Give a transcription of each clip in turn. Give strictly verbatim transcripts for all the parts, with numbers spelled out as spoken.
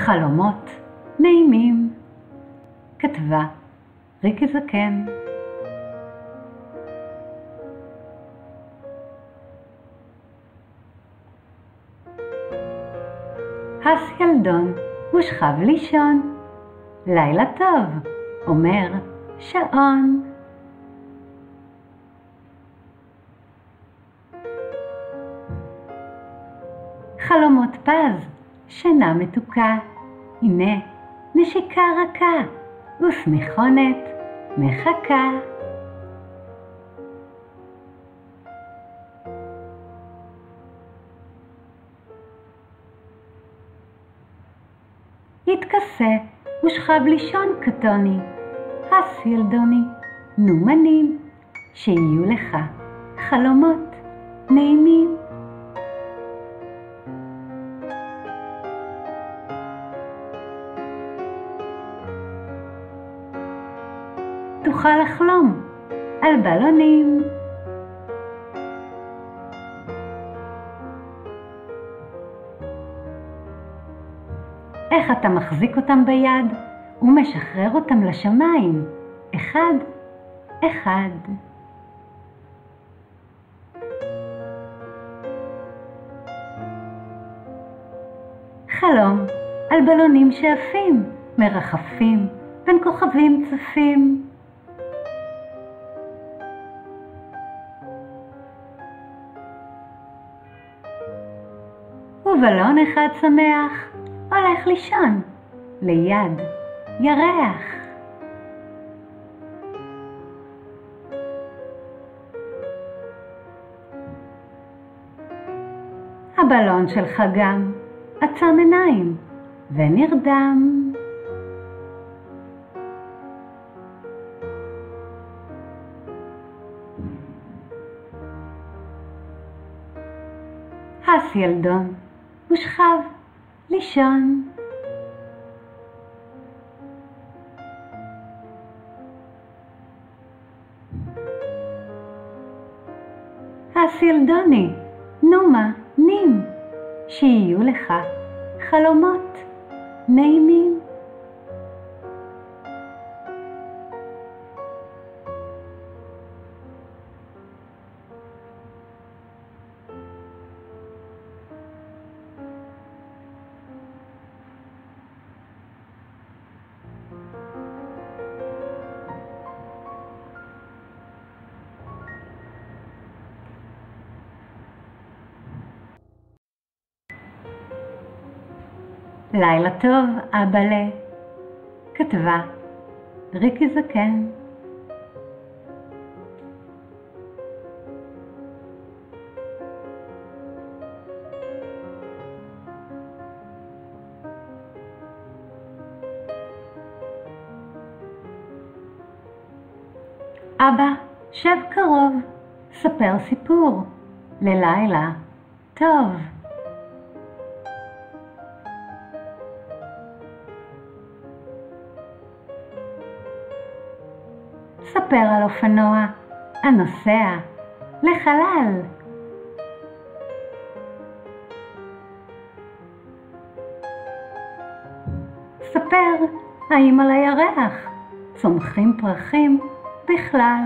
חלומות נעימים. כתבה ריקי זקן. הס ילדון ושכב לישון, לילה טוב, אומר שעון. חלומות פז, שינה מתוקה, הנה נשיקה רכה, ושמיכונת מחכה. התכסה ושכב לישון קטוני, הס ילדוני, נומנים, שיהיו לך חלומות נעימים. תוכל לחלום על בלונים. איך אתה מחזיק אותם ביד ומשחרר אותם לשמיים, אחד אחד. חלום על בלונים שעפים, מרחפים בין כוכבים צפים. ובלון אחד שמח הולך לישון ליד ירח. הבלון שלך גם עצם עיניים ונרדם. הס ילדון ושכב לישון. הס ילדוני, נומה נים, שיהיו לך חלומות נעימים. לילה טוב אבאלה. כתבה ריקי זקן. אבא, שב קרוב, ספר סיפור ללילה טוב. ספר על אופנוע הנוסע לחלל. ספר האם על הירח צומחים פרחים בכלל.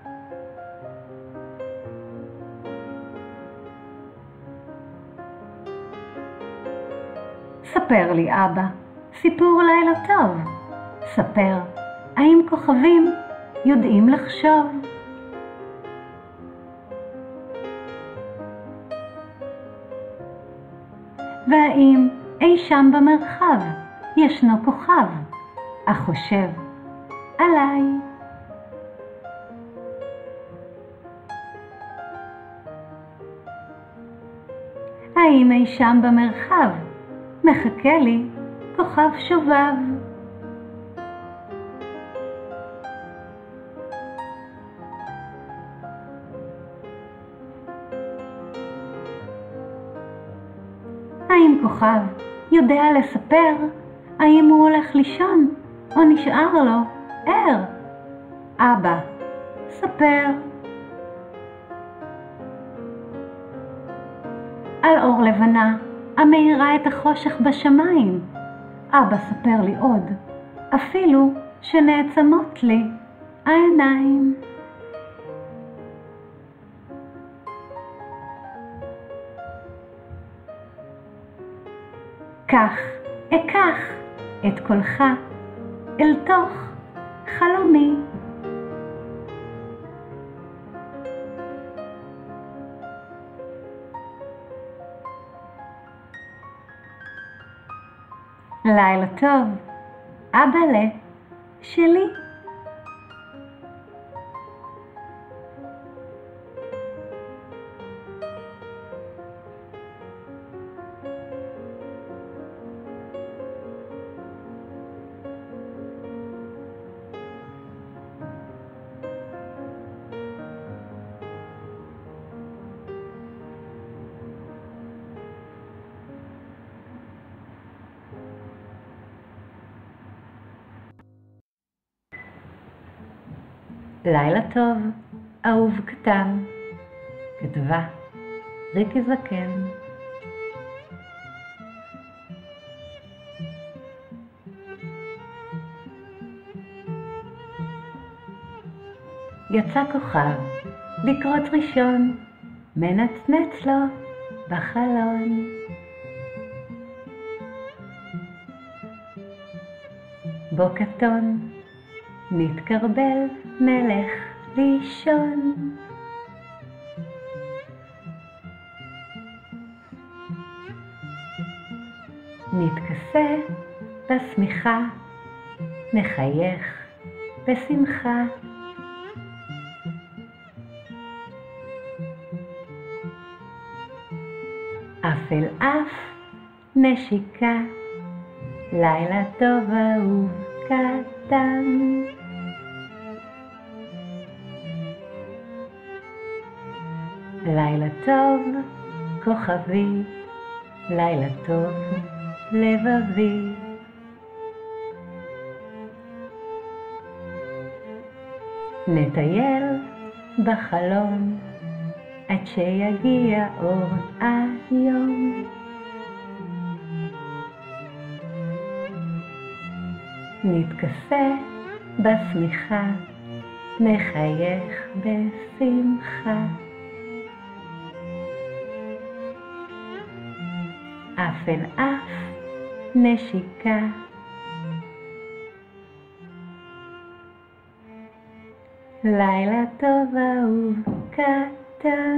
ספר לי אבא סיפור לילה טוב. ספר האם כוכבים יודעים לחשוב. והאם אי שם במרחב ישנו כוכב החושב עליי. האם אי שם במרחב מחכה לי כוכב שובב. האם כוכב יודע לספר האם הוא הולך לישון או נשאר לו ער? אבא, ספר. על אור לבנה המאירה את החושך בשמיים, אבא ספר לי עוד, אפילו שנעצמות לי העיניים. כך אקח את קולך אל תוך חלומי. לילה טוב, אבאלה שלי. לילה טוב, אהוב קטן. כתבה ריקי זקן. יצא כוכב לקרוץ ראשון, מנצנץ לו בחלון. בו קטון נתקרבל, נלך לישון. נתכסה בשמיכה, נחייך בשמחה. אף אל אף נשיקה, לילה טוב אהוב קטן. לילה טוב כוכבי, לילה טוב לבבי. נטייל בחלום עד שיגיע אור היום. נתכסה בשמיכה, נחייך בשמחה. אף אל אף נשיקה, לילה טוב אהוב קטן.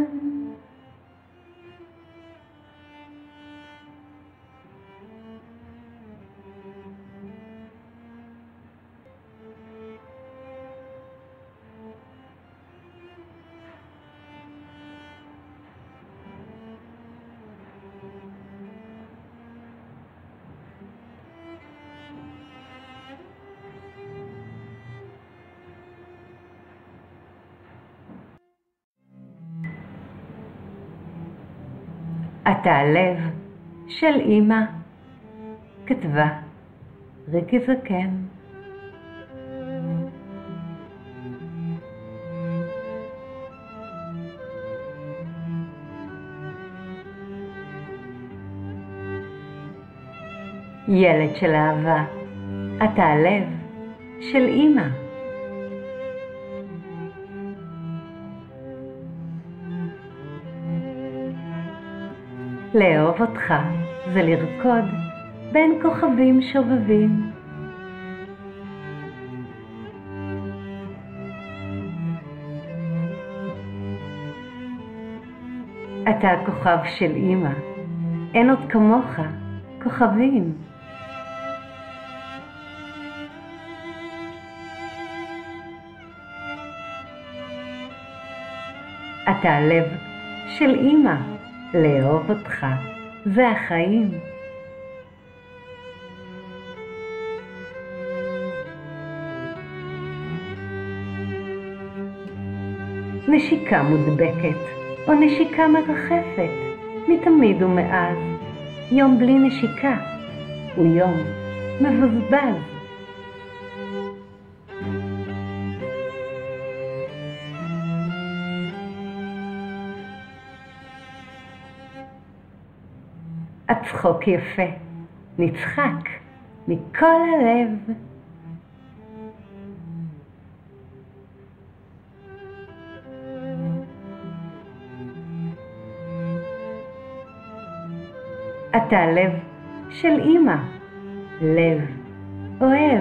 אתה הלב של אמא. כתבה ריקי זקן. ילד של אהבה, אתה הלב של אמא. לאהוב אותך זה לרקוד בין כוכבים שובבים. אתה הכוכב של אמא, אין עוד כמוך כוכבים. אתה הלב של אמא, לאהוב אותך זה החיים. נשיקה מודבקת או נשיקה מרחפת, מתמיד ומאז. יום בלי נשיקה הוא יום מבוזבז. הצחוק יפה, נצחק מכל הלב. אתה לב של אמא, לב אוהב.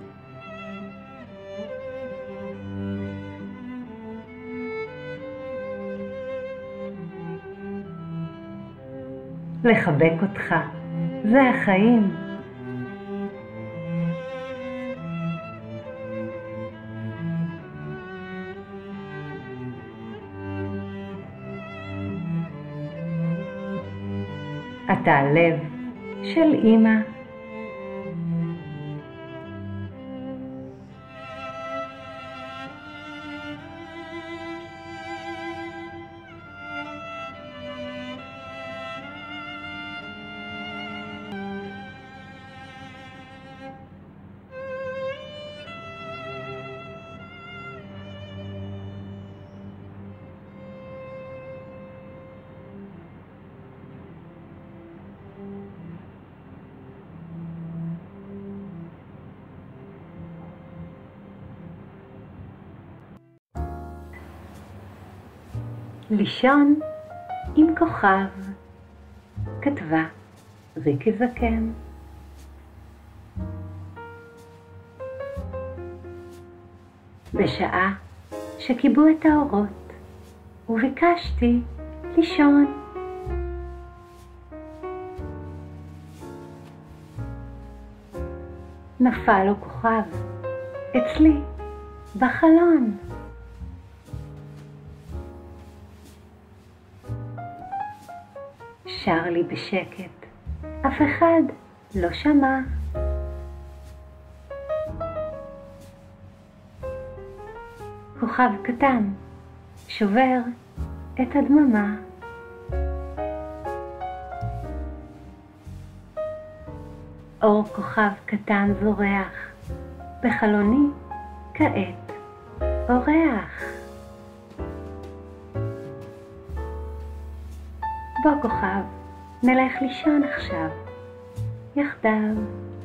לחבק אותך, זה החיים. אתה הלב של אמא. לישון עם כוכב, כתבה ריקי זקן. בשעה שכיבו את האורות וביקשתי לישון, נפל לו כוכב אצלי בחלון. שר לי בשקט, אף אחד לא שמע. כוכב קטן שובר את הדממה. אור כוכב קטן זורח, בחלוני כעת אורח. בוא כוכב, נלך לישון עכשיו, יחדיו.